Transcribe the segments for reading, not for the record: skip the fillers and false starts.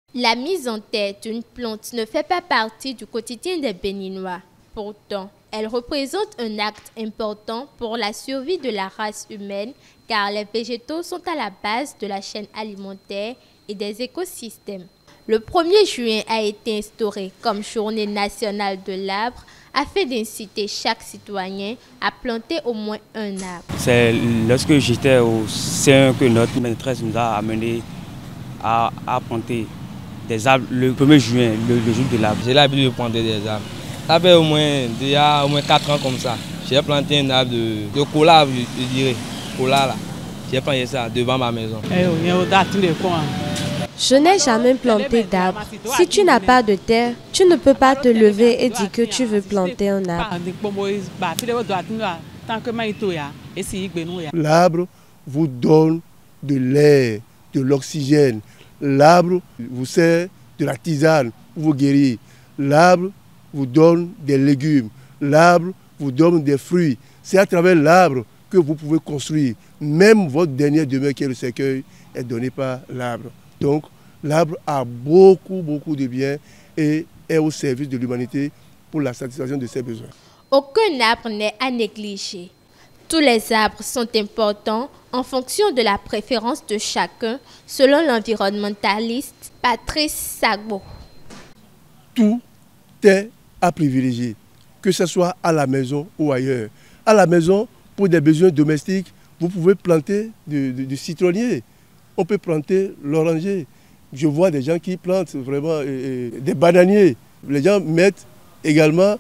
La mise en terre d'une plante ne fait pas partie du quotidien des Béninois. Pourtant, elle représente un acte important pour la survie de la race humaine car les végétaux sont à la base de la chaîne alimentaire et des écosystèmes. Le 1er juin a été instauré comme journée nationale de l'arbre afin d'inciter chaque citoyen à planter au moins un arbre. C'est lorsque j'étais au C1 que notre maîtresse nous a amené à planter des arbres le 1er juin, le jour de l'arbre. J'ai l'habitude de planter des arbres. Ça fait au moins 4 ans comme ça. J'ai planté un arbre de cola, je dirais. Cola là. J'ai planté ça devant ma maison. Je n'ai jamais planté d'arbre. Si tu n'as pas de terre, tu ne peux pas te lever et dire que tu veux planter un arbre. L'arbre vous donne de l'air, de l'oxygène. L'arbre vous sert de la tisane pour vous guérir. L'arbre vous donne des légumes. L'arbre vous donne des fruits. C'est à travers l'arbre que vous pouvez construire. Même votre dernier demeure qui est le cercueil est donné par l'arbre. Donc l'arbre a beaucoup de bien et est au service de l'humanité pour la satisfaction de ses besoins. Aucun arbre n'est à négliger. Tous les arbres sont importants en fonction de la préférence de chacun, selon l'environnementaliste Patrice Sagbo. Tout est à privilégier, que ce soit à la maison ou ailleurs. À la maison, pour des besoins domestiques, vous pouvez planter du citronnier. On peut planter l'oranger. Je vois des gens qui plantent vraiment des bananiers. Les gens mettent également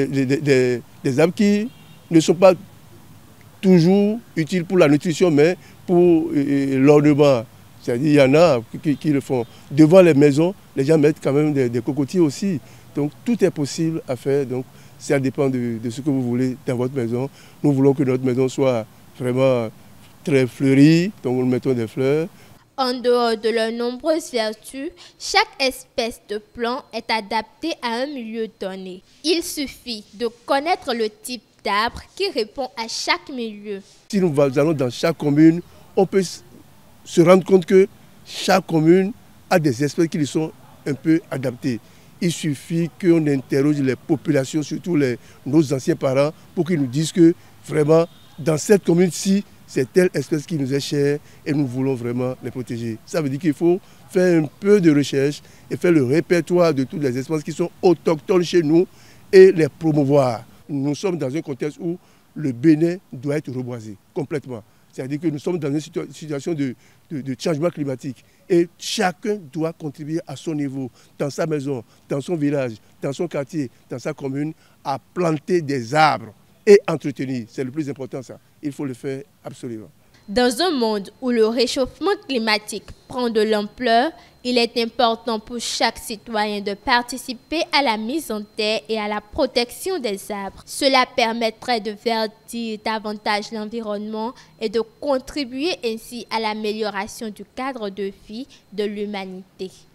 des arbres qui ne sont pas toujours utiles pour la nutrition, mais pour l'ornement. C'est-à-dire il y en a qui le font. Devant les maisons, les gens mettent quand même des cocotiers aussi. Donc tout est possible à faire. Donc ça dépend de ce que vous voulez dans votre maison. Nous voulons que notre maison soit vraiment très fleurie, donc nous mettons des fleurs. En dehors de leurs nombreuses vertus, chaque espèce de plant est adaptée à un milieu donné. Il suffit de connaître le type d'arbre qui répond à chaque milieu. Si nous allons dans chaque commune, on peut se rendre compte que chaque commune a des espèces qui lui sont un peu adaptées. Il suffit qu'on interroge les populations, surtout nos anciens parents, pour qu'ils nous disent que vraiment, dans cette commune-ci, c'est telle espèce qui nous est chère et nous voulons vraiment les protéger. Ça veut dire qu'il faut faire un peu de recherche et faire le répertoire de toutes les espèces qui sont autochtones chez nous et les promouvoir. Nous sommes dans un contexte où le Bénin doit être reboisé complètement. C'est-à-dire que nous sommes dans une situation de changement climatique et chacun doit contribuer à son niveau, dans sa maison, dans son village, dans son quartier, dans sa commune, à planter des arbres et entretenir. C'est le plus important ça. Il faut le faire absolument. Dans un monde où le réchauffement climatique prend de l'ampleur, il est important pour chaque citoyen de participer à la mise en terre et à la protection des arbres. Cela permettrait de verdir davantage l'environnement et de contribuer ainsi à l'amélioration du cadre de vie de l'humanité.